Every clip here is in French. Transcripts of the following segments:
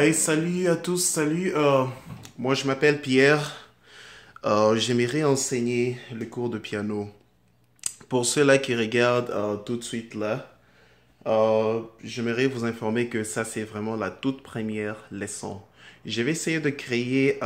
Hey, salut à tous, salut. Moi, je m'appelle Pierre. J'aimerais enseigner le cours de piano. Pour ceux-là qui regardent tout de suite là, j'aimerais vous informer que ça, c'est vraiment la toute première leçon. Je vais essayer de créer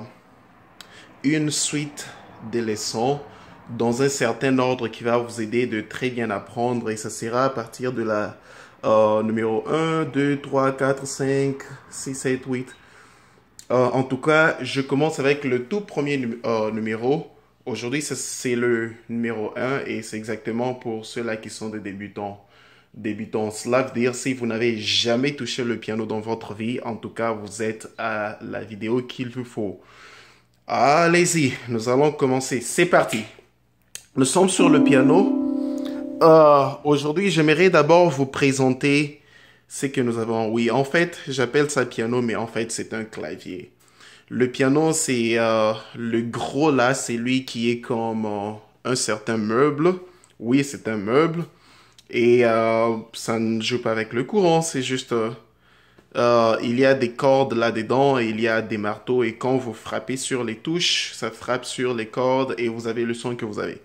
une suite de leçons dans un certain ordre qui va vous aider de très bien apprendre et ça sera à partir de la numéro 1, 2, 3, 4, 5, 6, 7, 8. En tout cas, je commence avec le tout premier numéro. Aujourd'hui, c'est le numéro 1 et c'est exactement pour ceux-là qui sont des débutants. Débutants, cela veut dire si vous n'avez jamais touché le piano dans votre vie, en tout cas, vous êtes à la vidéo qu'il vous faut. Allez-y, nous allons commencer. C'est parti. Nous sommes sur le piano. Aujourd'hui, j'aimerais d'abord vous présenter ce que nous avons. Oui, en fait, j'appelle ça piano, mais en fait, c'est un clavier. Le piano, c'est le gros là, c'est lui qui est comme un certain meuble. Oui, c'est un meuble. Et ça ne joue pas avec le courant, c'est juste... il y a des cordes là-dedans et il y a des marteaux. Et quand vous frappez sur les touches, ça frappe sur les cordes et vous avez le son que vous avez.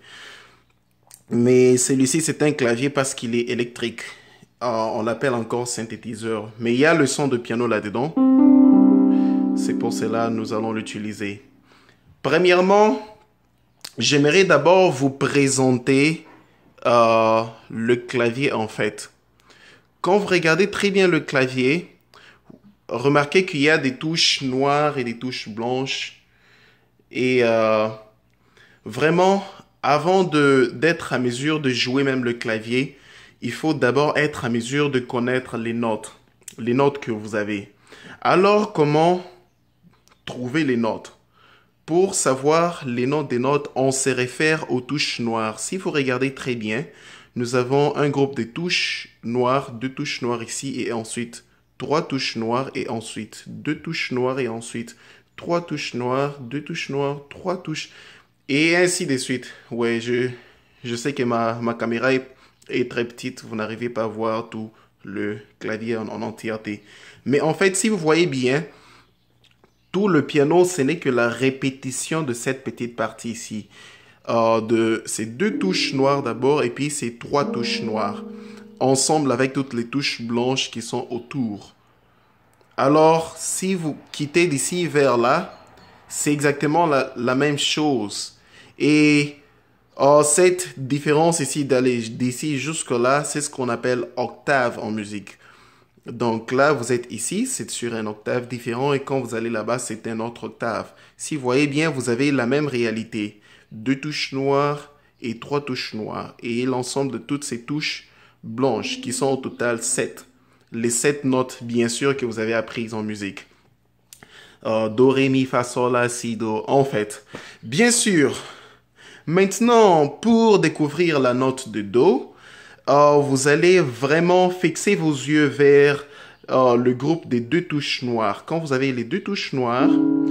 Mais celui-ci, c'est un clavier parce qu'il est électrique. On l'appelle encore synthétiseur. Mais il y a le son de piano là-dedans. C'est pour cela que nous allons l'utiliser. Premièrement, j'aimerais d'abord vous présenter le clavier en fait. Quand vous regardez très bien le clavier, remarquez qu'il y a des touches noires et des touches blanches. Et vraiment, avant d'être à mesure de jouer même le clavier, il faut d'abord être à mesure de connaître les notes que vous avez. Alors, comment trouver les notes? Pour savoir les notes des notes, on se réfère aux touches noires. Si vous regardez très bien, nous avons un groupe de touches noires, 2 touches noires ici et ensuite 3 touches noires et ensuite 2 touches noires et ensuite 3 touches noires, 2 touches noires, 3 touches et ainsi de suite. Ouais, je sais que ma caméra est très petite, vous n'arrivez pas à voir tout le clavier en entièreté. Mais en fait, si vous voyez bien, tout le piano, ce n'est que la répétition de cette petite partie ici. De ces 2 touches noires d'abord et puis ces 3 touches noires. Ensemble avec toutes les touches blanches qui sont autour. Alors, si vous quittez d'ici vers là, c'est exactement la même chose. Et cette différence ici d'aller d'ici jusque là, c'est ce qu'on appelle octave en musique. Donc là, vous êtes ici, c'est sur un octave différent et quand vous allez là-bas, c'est un autre octave. Si vous voyez bien, vous avez la même réalité. 2 touches noires et 3 touches noires. Et l'ensemble de toutes ces touches blanches qui sont au total 7. Les 7 notes, bien sûr, que vous avez apprises en musique. Do, ré, mi, fa, sol, la, si, do. En fait, bien sûr. Maintenant, pour découvrir la note de do, vous allez vraiment fixer vos yeux vers le groupe des 2 touches noires. Quand vous avez les 2 touches noires,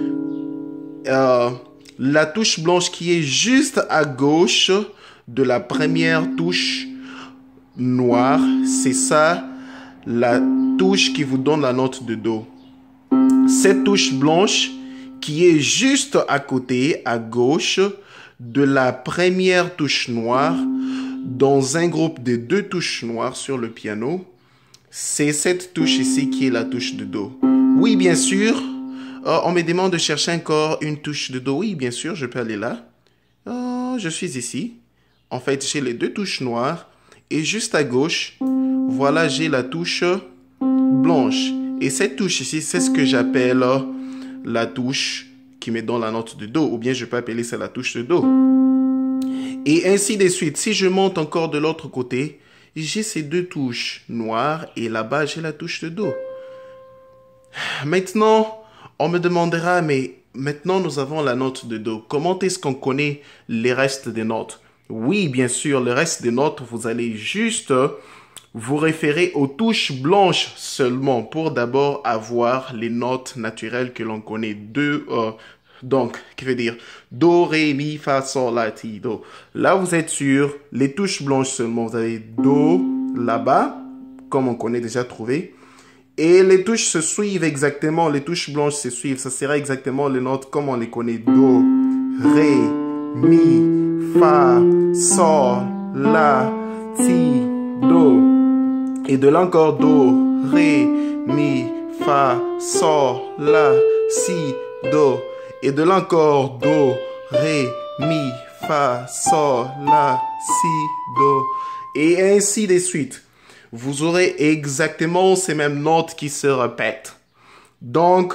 la touche blanche qui est juste à gauche de la première touche noire, c'est ça la touche qui vous donne la note de do. Cette touche blanche qui est juste à côté, à gauche de la première touche noire, dans un groupe de 2 touches noires sur le piano, c'est cette touche ici qui est la touche de do. Oui, bien sûr, on me demande de chercher encore une touche de do. Oui, bien sûr, je peux aller là. Je suis ici. En fait, j'ai les 2 touches noires. Et juste à gauche, voilà, j'ai la touche blanche. Et cette touche ici, c'est ce que j'appelle la touche qui me donne la note de do. Ou bien je peux appeler ça la touche de do. Et ainsi de suite. Si je monte encore de l'autre côté, j'ai ces 2 touches noires et là-bas, j'ai la touche de do. Maintenant, on me demandera, mais maintenant nous avons la note de do. Comment est-ce qu'on connaît les restes des notes? Oui, bien sûr, le reste des notes, vous allez juste vous référer aux touches blanches seulement pour d'abord avoir les notes naturelles que l'on connaît. Donc, qui veut dire do, ré, mi, fa, sol, la, ti, do. Là, vous êtes sur les touches blanches seulement. Vous avez do là-bas, comme on connaît déjà trouvé. Et les touches se suivent exactement, les touches blanches se suivent. Ça sera exactement les notes comme on les connaît. Do, Ré, Mi, Fa, Sol, La, Si, Do. Et de là encore Do, Ré, Mi, Fa, Sol, La, Si, Do. Et de là encore Do, Ré, Mi, Fa, Sol, La, Si, Do. Et ainsi de suite. Vous aurez exactement ces mêmes notes qui se répètent. Donc,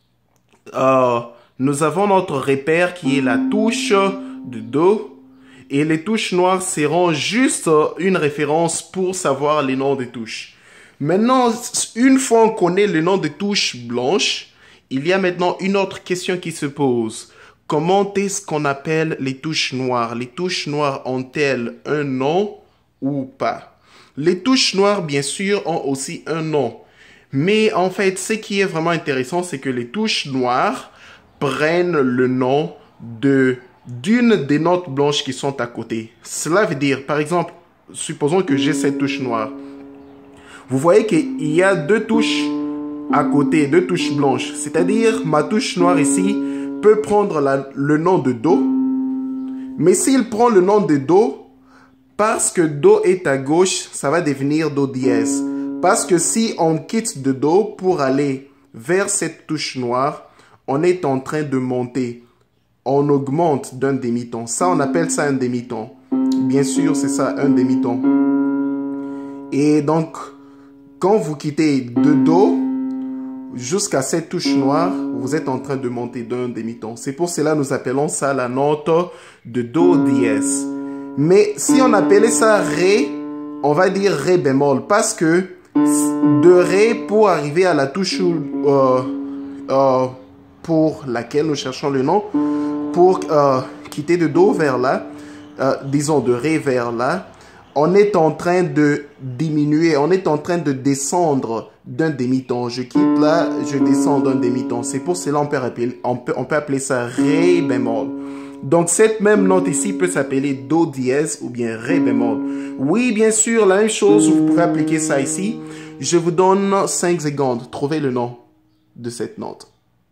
nous avons notre repère qui est la touche de Do. Et les touches noires seront juste une référence pour savoir les noms des touches. Maintenant, une fois qu'on connaît le nom des touches blanches, il y a maintenant une autre question qui se pose. Comment est-ce qu'on appelle les touches noires? Les touches noires ont-elles un nom ou pas? Les touches noires, bien sûr, ont aussi un nom. Mais en fait, ce qui est vraiment intéressant, c'est que les touches noires prennent le nom d'une des notes blanches qui sont à côté. Cela veut dire, par exemple, supposons que j'ai cette touche noire. Vous voyez qu'il y a deux touches à côté, deux touches blanches. C'est-à-dire, ma touche noire ici peut prendre le nom de Do. Mais s'il prend le nom de Do, parce que Do est à gauche, ça va devenir Do dièse. Parce que si on quitte de Do pour aller vers cette touche noire, on est en train de monter. On augmente d'un demi-ton. Ça, on appelle ça un demi-ton. Bien sûr, c'est ça, un demi-ton. Et donc, quand vous quittez de Do jusqu'à cette touche noire, vous êtes en train de monter d'un demi-ton. C'est pour cela que nous appelons ça la note de Do dièse. Mais si on appelait ça Ré, on va dire Ré bémol. Parce que de Ré pour arriver à la touche pour laquelle nous cherchons le nom, pour quitter de Do vers là, disons de Ré vers là, on est en train de diminuer, on est en train de descendre d'un demi-ton. Je quitte là, je descends d'un demi-ton. C'est pour cela on peut appeler ça Ré bémol. Donc, cette même note ici peut s'appeler Do dièse ou bien Ré bémol. Oui, bien sûr, la même chose, vous pouvez appliquer ça ici. Je vous donne 5 secondes. Trouvez le nom de cette note.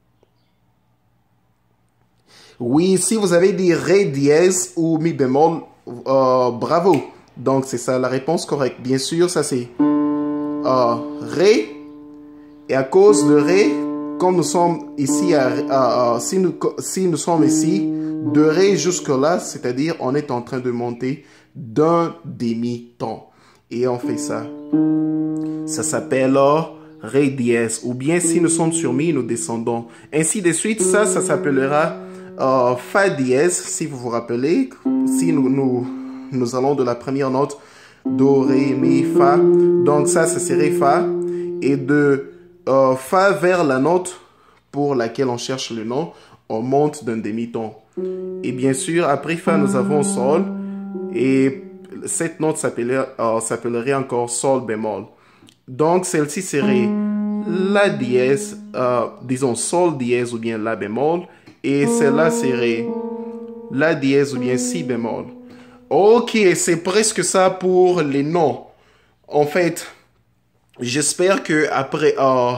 Oui, si vous avez dit Ré dièse ou Mi bémol, bravo. Donc, c'est ça la réponse correcte. Bien sûr, ça c'est Ré. Et à cause de Ré, comme nous sommes ici, si nous sommes ici, de Ré jusque là, c'est-à-dire on est en train de monter d'un demi-ton. Et on fait ça. Ça s'appelle Ré dièse. Ou bien si nous sommes sur Mi, nous descendons. Ainsi de suite, ça s'appellera Fa dièse, si vous vous rappelez. Si nous allons de la première note, Do, Ré, Mi, Fa. Donc ça serait Fa. Et de Fa vers la note pour laquelle on cherche le nom, on monte d'un demi-ton. Et bien sûr, après Fa, nous avons Sol. Et cette note s'appellerait encore Sol bémol. Donc, celle-ci serait La dièse, disons Sol dièse ou bien La bémol. Et celle-là serait La dièse ou bien Si bémol. Ok, c'est presque ça pour les noms. En fait, j'espère que après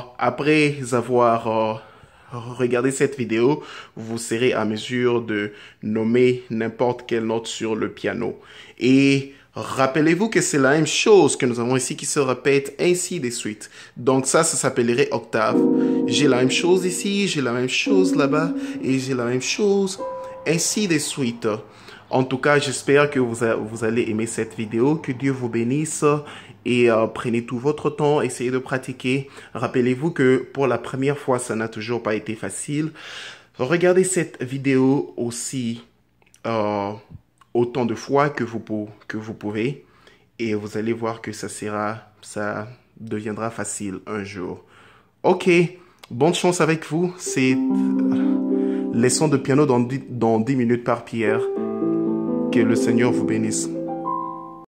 avoir regardé cette vidéo, vous serez à mesure de nommer n'importe quelle note sur le piano. Et rappelez-vous que c'est la même chose que nous avons ici qui se répète ainsi de suite. Donc ça s'appellerait octave. J'ai la même chose ici, j'ai la même chose là-bas et j'ai la même chose ainsi de suite. En tout cas, j'espère que vous allez aimer cette vidéo. Que Dieu vous bénisse et prenez tout votre temps, essayez de pratiquer. Rappelez-vous que pour la première fois, ça n'a toujours pas été facile. Regardez cette vidéo aussi autant de fois que vous pouvez et vous allez voir que ça deviendra facile un jour. Ok, bonne chance avec vous. C'est leçon de piano dans 10 minutes par Pierre. Que le Seigneur vous bénisse.